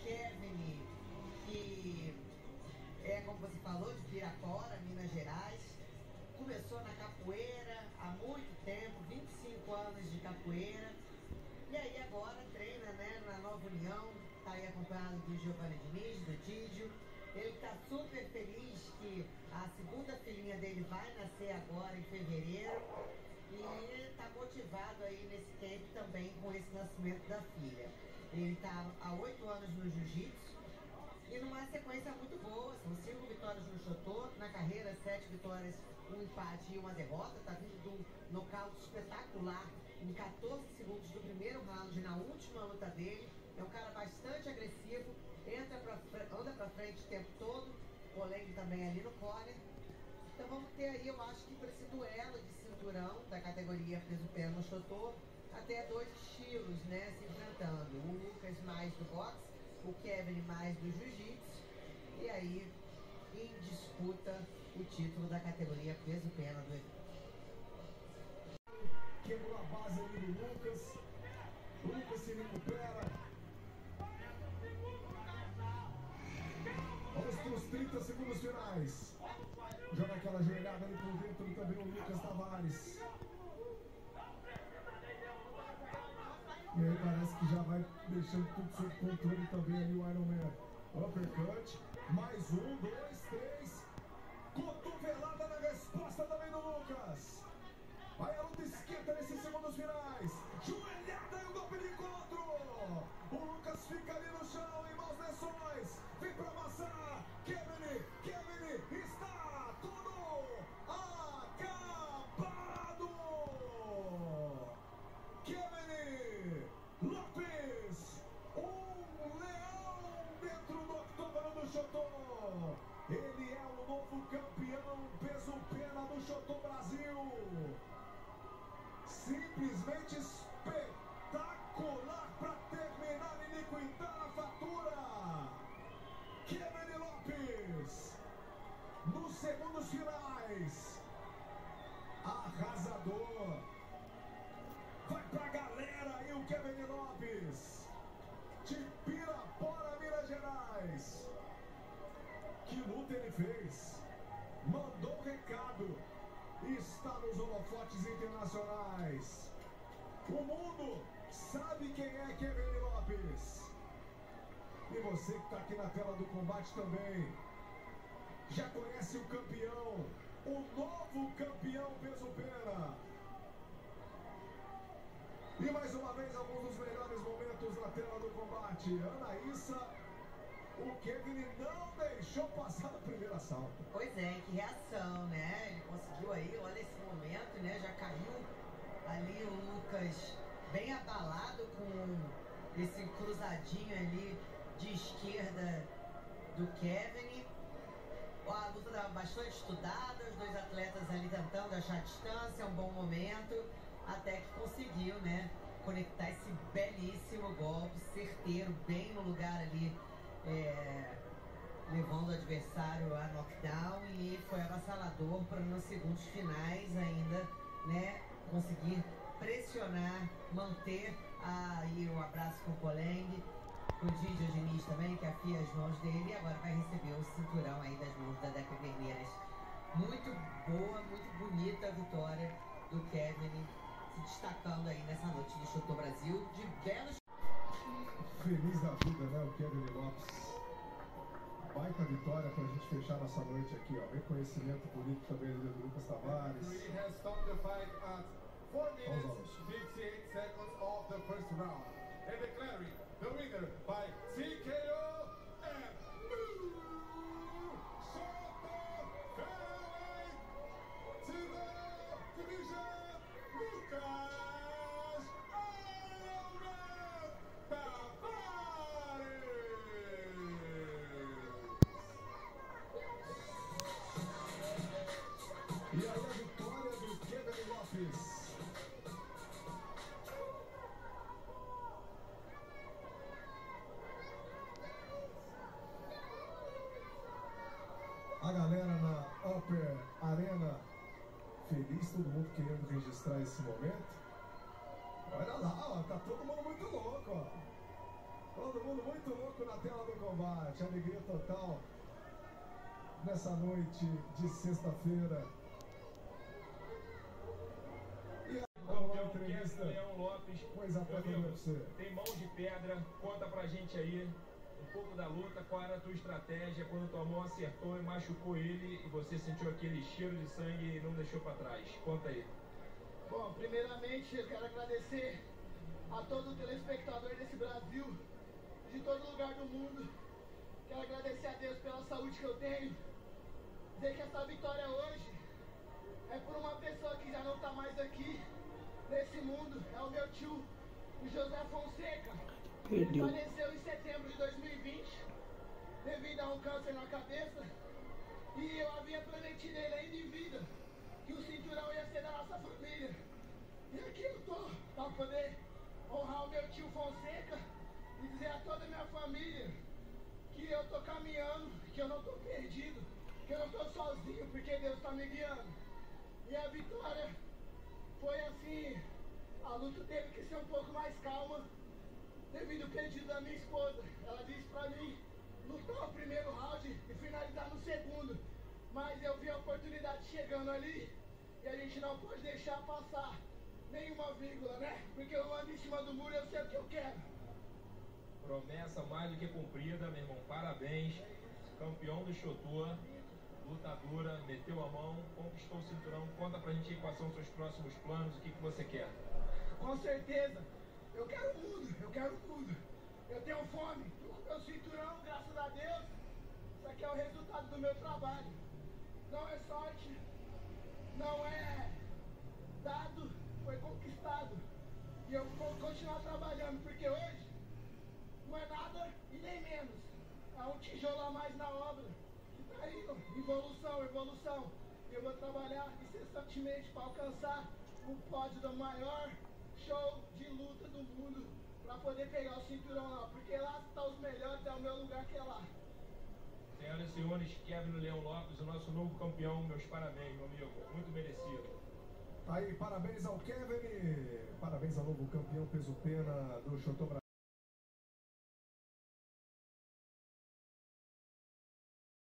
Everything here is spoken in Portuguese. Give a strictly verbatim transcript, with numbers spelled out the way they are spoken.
Kevin, que é, como você falou, de Pirapora, Minas Gerais. Começou na capoeira há muito tempo, vinte e cinco anos de capoeira. E aí agora treina, né, na Nova União, tá aí acompanhado do Giovanni Diniz, do Tídio. Ele tá super feliz que a segunda filhinha dele vai nascer agora em fevereiro. E ele tá motivado aí nesse tempo também com esse nascimento da filha. Ele tá há oito anos no jiu-jitsu e numa sequência muito boa. São cinco vitórias no Chotô, na carreira sete vitórias, um empate e uma derrota. Tá vindo de um nocaute espetacular em quatorze segundos do primeiro round, na última luta dele. É um cara bastante agressivo, entra pra, anda pra frente o tempo todo. Polengue também ali no corner. Então vamos ter aí, eu acho que por esse duelo de cinturão da categoria peso-pena no Chotô, até dois estilos, né, se enfrentando. O Lucas mais do boxe, o Kevin mais do jiu-jitsu. E aí, em disputa, o título da categoria peso-pena do evento. Quebrou a base ali do Lucas. O Lucas se recupera. Vamos para os trinta segundos finais. Joga aquela joelhada ali por dentro também o Lucas Tavares. E aí parece que já vai deixando tudo sob controle também ali o Iron Man. Uppercut. Mais um, dois, três. Cotovelada na resposta também do Lucas. Aí a luta esquenta nesses segundos finais. Joelhada e o golpe de encontro. O Lucas fica ali no chão, em maus lençóis. Vem pra amassar. Kevin, Kevin, está tudo acabado. Kevin Lopes, um leão dentro do octógono do Chotô. Ele é o novo campeão peso-pena do Chotô Brasil. Simplesmente espetacular para terminar e liquidar a fatura. Kevin Lopes, nos segundos finais, arrasador. Vai pra galera aí o Kevin Lopes, de Pirapora, Minas Gerais. Que luta ele fez, mandou um recado. Está nos holofotes internacionais. O mundo sabe quem é Kevin Lopes. E você que está aqui na tela do combate também já conhece o campeão, o novo campeão peso-pena. E mais uma vez alguns dos melhores momentos na tela do combate. Anaíssa, o Kevin não deixou passar no primeiro assalto. Pois é, que reação, né? Ele conseguiu aí, olha esse momento, né? Já caiu ali o Lucas bem abalado com esse cruzadinho ali de esquerda do Kevin. A luta estava bastante estudada, os dois atletas ali tentando achar a distância, um bom momento, até que conseguiu, né? Conectar esse belíssimo golpe, certeiro, bem no lugar ali. É, levando o adversário a knockdown, e foi avassalador para nos segundos finais ainda, né, conseguir pressionar, manter aí o abraço com o Polengue, o Tídio Diniz também, que afia as mãos dele, e agora vai receber o cinturão aí das mãos da Deca Guerreiras. Muito boa, muito bonita a vitória do Kevin, se destacando aí nessa noite de Chotô Brasil, de belos... Feliz da vida, né, o Kevin Lopes. Baita vitória pra gente fechar nossa noite aqui, ó. Reconhecimento bonito também do Lucas Tavares. He has stopped the fight at four minutes fifty-eight seconds of the first round. And declaring the winner by T K O and Chotô Featherweight to the division, Lucas Tavares. E aí a vitória do Kevin Lopes. A galera na Upper Arena feliz, todo mundo querendo registrar esse momento. Olha lá, ó, tá todo mundo muito louco, ó. Todo mundo muito louco na tela do combate. Alegria total nessa noite de sexta-feira. E a Campeão entrevista Kevin Leão Lopes, pois atleta do U F C. tem mãos de pedra, conta pra gente aí um pouco da luta, qual era a tua estratégia quando tua mão acertou e machucou ele e você sentiu aquele cheiro de sangue e não deixou pra trás, conta aí. Bom, primeiramente eu quero agradecer a todo telespectador desse Brasil, de todo lugar do mundo. Quero agradecer a Deus pela saúde que eu tenho, dizer que essa vitória hoje é por uma pessoa que já não está mais aqui nesse mundo, é o meu tio, o José Fonseca. Ele faleceu em setembro de dois mil e vinte devido a um câncer na cabeça, e eu havia prometido ele ainda em vida que o cinturão ia ser da nossa família. E aqui eu tô para poder honrar o meu tio Fonseca e dizer a toda a minha família que eu tô caminhando, que eu não tô perdido, que eu não tô sozinho, porque Deus tá me guiando. E a vitória foi assim, a luta teve que ser um pouco mais calma, devido ao pedido da minha esposa. Ela disse pra mim lutar o primeiro round e finalizar no segundo, mas eu vi a oportunidade chegando ali e a gente não pode deixar passar nenhuma vírgula, né? Porque eu ando em cima do muro e eu sei o que eu quero. Promessa mais do que cumprida, meu irmão, parabéns, campeão do Shotoa, luta dura, meteu a mão, conquistou o cinturão, conta pra gente aí quais são os seus próximos planos, o que, que você quer. Com certeza, eu quero tudo, eu quero tudo. Eu tenho fome, tô com meu cinturão, graças a Deus. Isso aqui é o resultado do meu trabalho. Não é sorte, não é dado, foi conquistado. E eu vou continuar trabalhando, porque hoje não é nada e nem menos. É um tijolo a mais na obra. Que tá indo, evolução, evolução. E eu vou trabalhar incessantemente para alcançar o pódio do maior show de luta do mundo, para poder pegar o cinturão lá, porque lá estão os melhores, é o meu lugar que é lá. Senhoras e senhores, Kevin Leão Lopes, o nosso novo campeão, meus parabéns, meu amigo, muito merecido. Aí, parabéns ao Kevin, parabéns ao novo campeão peso pena do Shotoa.